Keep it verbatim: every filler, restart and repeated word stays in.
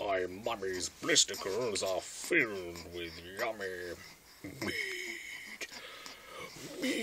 My mommy's blisticles are filled with yummy meat. Meat.